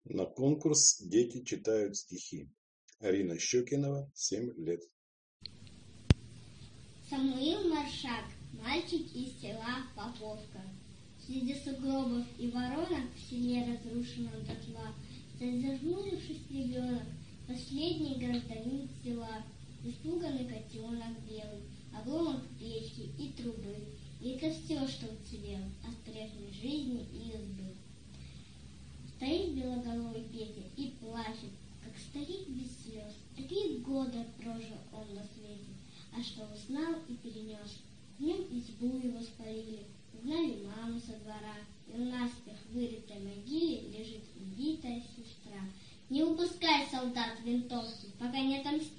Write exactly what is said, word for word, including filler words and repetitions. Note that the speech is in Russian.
На конкурс дети читают стихи. Арина Щекинова, семь лет. Самуил Маршак, мальчик из села Поповка. Среди сугробов и воронок в селе, разрушенном дотла, зажмурившись ребенок, последний гражданин села, испуганный котенок белый, обломок печки и трубы, и костер, что уцелел от прежней жизни и избы. Стоит белоголовый Петя и плачет, как старик без слез. Такие годы прожил он на свете, а что узнал и перенес. В нем избу его спалили, угнали маму со двора, и в наспех вырытой могиле лежит убитая сестра. Не упускай, солдат, винтовки, пока не отомстил